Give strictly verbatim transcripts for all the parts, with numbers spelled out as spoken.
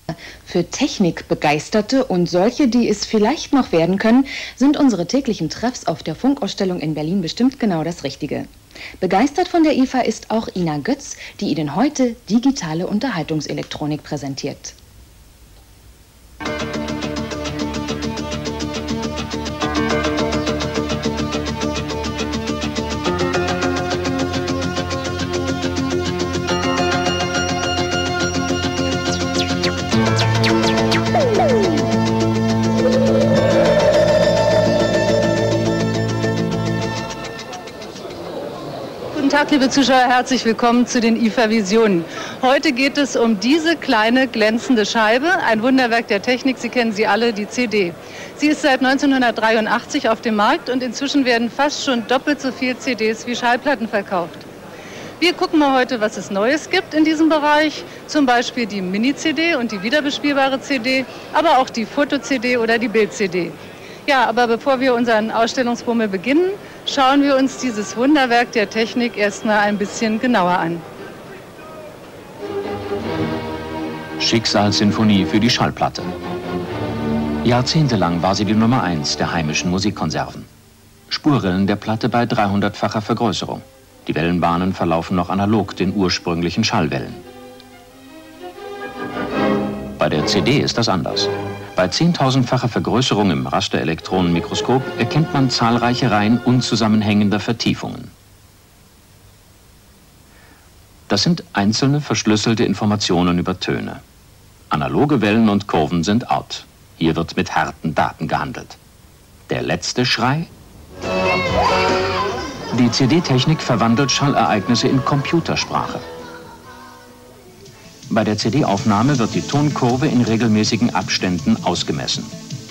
Für Technikbegeisterte und solche, die es vielleicht noch werden können, sind unsere täglichen Treffs auf der Funkausstellung in Berlin bestimmt genau das Richtige. Begeistert von der I F A ist auch Ina Götz, die Ihnen heute digitale Unterhaltungselektronik präsentiert. Guten Tag, liebe Zuschauer, herzlich willkommen zu den I F A Visionen. Heute geht es um diese kleine glänzende Scheibe, ein Wunderwerk der Technik, Sie kennen sie alle, die C D. Sie ist seit neunzehnhundertdreiundachtzig auf dem Markt und inzwischen werden fast schon doppelt so viel C Ds wie Schallplatten verkauft. Wir gucken mal heute, was es Neues gibt in diesem Bereich, zum Beispiel die Mini-C D und die wiederbespielbare C D, aber auch die Foto-C D oder die Bild-C D. Ja, aber bevor wir unseren Ausstellungsbummel beginnen, schauen wir uns dieses Wunderwerk der Technik erstmal ein bisschen genauer an. Schicksalssinfonie für die Schallplatte. Jahrzehntelang war sie die Nummer eins der heimischen Musikkonserven. Spurrillen der Platte bei dreihundertfacher Vergrößerung. Die Wellenbahnen verlaufen noch analog den ursprünglichen Schallwellen. Bei der C D ist das anders. Bei zehntausendfacher Vergrößerung im Rasterelektronenmikroskop erkennt man zahlreiche Reihen unzusammenhängender Vertiefungen. Das sind einzelne verschlüsselte Informationen über Töne. Analoge Wellen und Kurven sind out. Hier wird mit harten Daten gehandelt. Der letzte Schrei? Die C D-Technik verwandelt Schallereignisse in Computersprache. Bei der C D-Aufnahme wird die Tonkurve in regelmäßigen Abständen ausgemessen.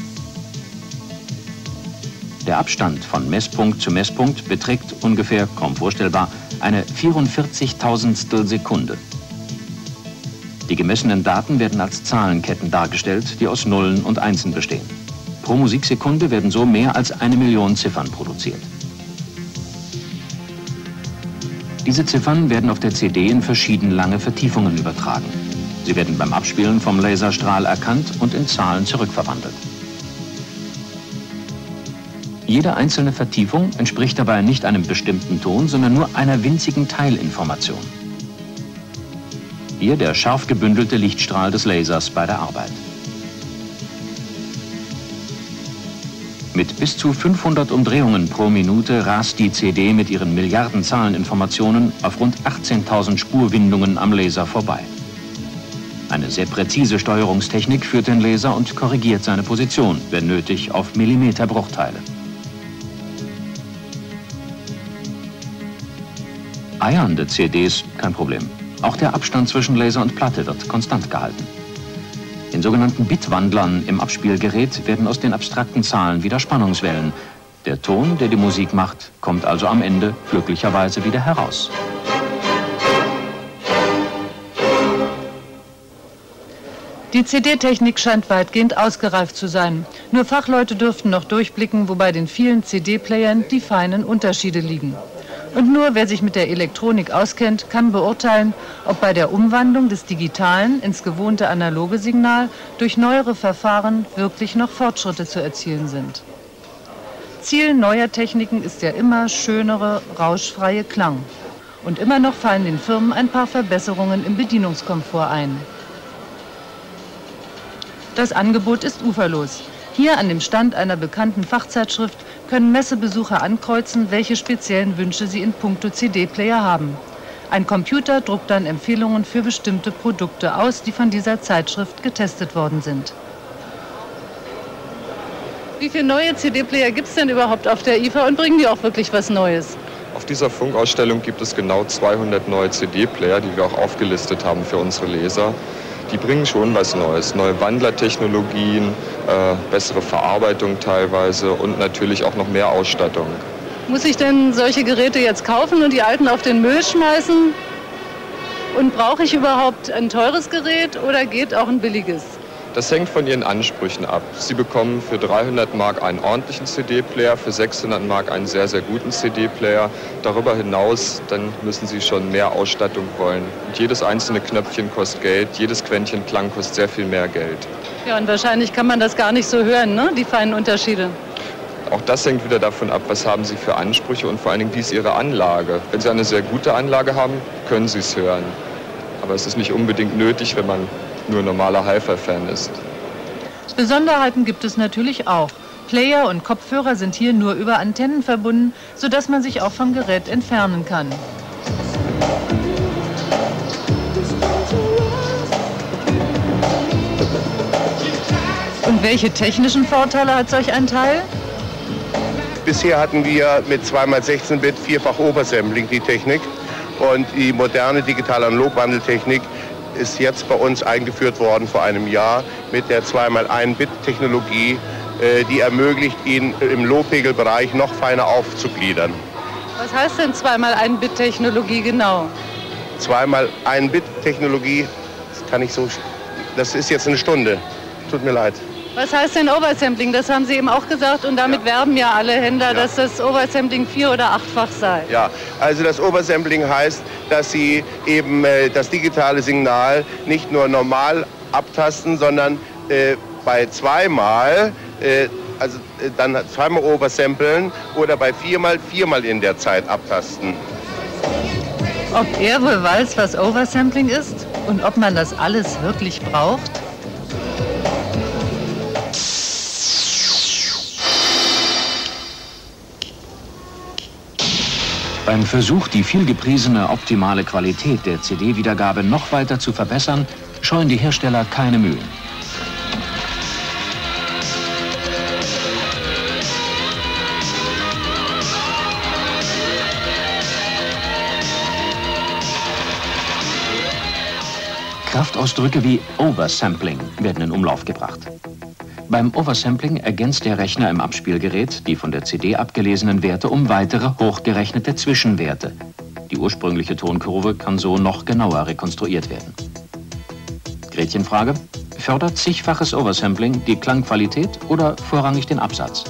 Der Abstand von Messpunkt zu Messpunkt beträgt ungefähr, kaum vorstellbar, eine vierundvierzigtausendstel Sekunde. Die gemessenen Daten werden als Zahlenketten dargestellt, die aus Nullen und Einsen bestehen. Pro Musiksekunde werden so mehr als eine Million Ziffern produziert. Diese Ziffern werden auf der C D in verschieden lange Vertiefungen übertragen. Sie werden beim Abspielen vom Laserstrahl erkannt und in Zahlen zurückverwandelt. Jede einzelne Vertiefung entspricht dabei nicht einem bestimmten Ton, sondern nur einer winzigen Teilinformation. Hier der scharf gebündelte Lichtstrahl des Lasers bei der Arbeit. Mit bis zu fünfhundert Umdrehungen pro Minute rast die C D mit ihren Milliarden Zahleninformationen auf rund achtzehntausend Spurwindungen am Laser vorbei. Eine sehr präzise Steuerungstechnik führt den Laser und korrigiert seine Position, wenn nötig, auf Millimeterbruchteile. Eiernde C Ds, kein Problem. Auch der Abstand zwischen Laser und Platte wird konstant gehalten. In sogenannten Bitwandlern im Abspielgerät werden aus den abstrakten Zahlen wieder Spannungswellen. Der Ton, der die Musik macht, kommt also am Ende glücklicherweise wieder heraus. Die C D-Technik scheint weitgehend ausgereift zu sein. Nur Fachleute dürften noch durchblicken, wo bei den vielen C D-Playern die feinen Unterschiede liegen. Und nur wer sich mit der Elektronik auskennt, kann beurteilen, ob bei der Umwandlung des digitalen ins gewohnte analoge Signal durch neuere Verfahren wirklich noch Fortschritte zu erzielen sind. Ziel neuer Techniken ist der immer schönere, rauschfreie Klang. Und immer noch fallen den Firmen ein paar Verbesserungen im Bedienungskomfort ein. Das Angebot ist uferlos. Hier an dem Stand einer bekannten Fachzeitschrift können Messebesucher ankreuzen, welche speziellen Wünsche sie in puncto C D-Player haben. Ein Computer druckt dann Empfehlungen für bestimmte Produkte aus, die von dieser Zeitschrift getestet worden sind. Wie viele neue C D-Player gibt es denn überhaupt auf der I F A und bringen die auch wirklich was Neues? Auf dieser Funkausstellung gibt es genau zweihundert neue C D-Player, die wir auch aufgelistet haben für unsere Leser. Die bringen schon was Neues, neue Wandlertechnologien, äh, bessere Verarbeitung teilweise und natürlich auch noch mehr Ausstattung. Muss ich denn solche Geräte jetzt kaufen und die alten auf den Müll schmeißen? Und brauche ich überhaupt ein teures Gerät oder geht auch ein billiges? Das hängt von Ihren Ansprüchen ab. Sie bekommen für dreihundert Mark einen ordentlichen C D-Player, für sechshundert Mark einen sehr, sehr guten C D-Player. Darüber hinaus, dann müssen Sie schon mehr Ausstattung wollen. Und jedes einzelne Knöpfchen kostet Geld, jedes Quäntchen Klang kostet sehr viel mehr Geld. Ja, und wahrscheinlich kann man das gar nicht so hören, ne? Die feinen Unterschiede. Auch das hängt wieder davon ab, was haben Sie für Ansprüche und vor allen Dingen, wie ist Ihre Anlage. Wenn Sie eine sehr gute Anlage haben, können Sie es hören. Aber es ist nicht unbedingt nötig, wenn man nur normaler Hi-Fi-Fan ist. Besonderheiten gibt es natürlich auch. Player und Kopfhörer sind hier nur über Antennen verbunden, sodass man sich auch vom Gerät entfernen kann. Und welche technischen Vorteile hat solch ein Teil? Bisher hatten wir mit zwei mal sechzehn Bit vierfach Oversampling die Technik. Und die moderne Digital-Analog-Wandeltechnik ist jetzt bei uns eingeführt worden vor einem Jahr mit der zwei mal ein Bit Technologie, die ermöglicht, ihn im Low-Pegel-Bereich noch feiner aufzugliedern. Was heißt denn zwei mal ein Bit Technologie genau? zwei mal ein Bit Technologie, das kann ich so, das ist jetzt eine Stunde. Tut mir leid. Was heißt denn Oversampling? Das haben Sie eben auch gesagt und damit ja. werben ja alle Händler, ja. dass das Oversampling vier- oder achtfach sei. Ja, also das Oversampling heißt, dass Sie eben äh, das digitale Signal nicht nur normal abtasten, sondern äh, bei zweimal, äh, also äh, dann zweimal oversamplen oder bei viermal, viermal in der Zeit abtasten. Ob er wohl weiß, was Oversampling ist und ob man das alles wirklich braucht? Beim Versuch, die vielgepriesene optimale Qualität der C D-Wiedergabe noch weiter zu verbessern, scheuen die Hersteller keine Mühen. Kraftausdrücke wie Oversampling werden in Umlauf gebracht. Beim Oversampling ergänzt der Rechner im Abspielgerät die von der C D abgelesenen Werte um weitere hochgerechnete Zwischenwerte. Die ursprüngliche Tonkurve kann so noch genauer rekonstruiert werden. Gretchenfrage: Fördert zigfaches Oversampling die Klangqualität oder vorrangig den Absatz?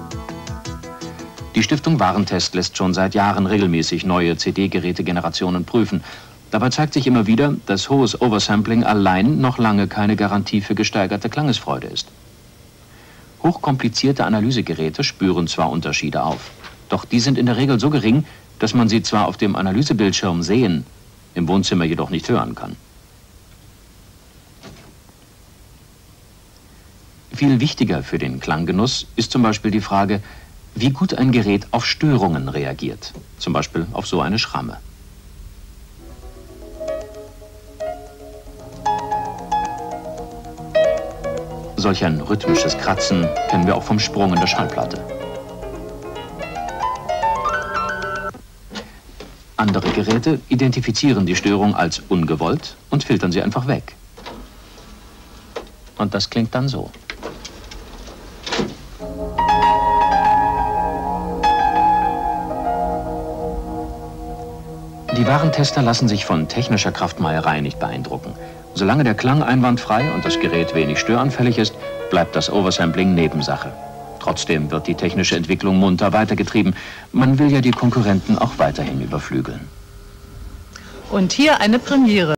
Die Stiftung Warentest lässt schon seit Jahren regelmäßig neue C D-Geräte-Generationen prüfen. Dabei zeigt sich immer wieder, dass hohes Oversampling allein noch lange keine Garantie für gesteigerte Klangesfreude ist. Hochkomplizierte Analysegeräte spüren zwar Unterschiede auf, doch die sind in der Regel so gering, dass man sie zwar auf dem Analysebildschirm sehen, im Wohnzimmer jedoch nicht hören kann. Viel wichtiger für den Klanggenuss ist zum Beispiel die Frage, wie gut ein Gerät auf Störungen reagiert, zum Beispiel auf so eine Schramme. Solch ein rhythmisches Kratzen kennen wir auch vom Sprung in der Schallplatte. Andere Geräte identifizieren die Störung als ungewollt und filtern sie einfach weg. Und das klingt dann so. Die Warentester lassen sich von technischer Kraftmeierei nicht beeindrucken. Solange der Klang einwandfrei und das Gerät wenig störanfällig ist, bleibt das Oversampling Nebensache. Trotzdem wird die technische Entwicklung munter weitergetrieben. Man will ja die Konkurrenten auch weiterhin überflügeln. Und hier eine Premiere.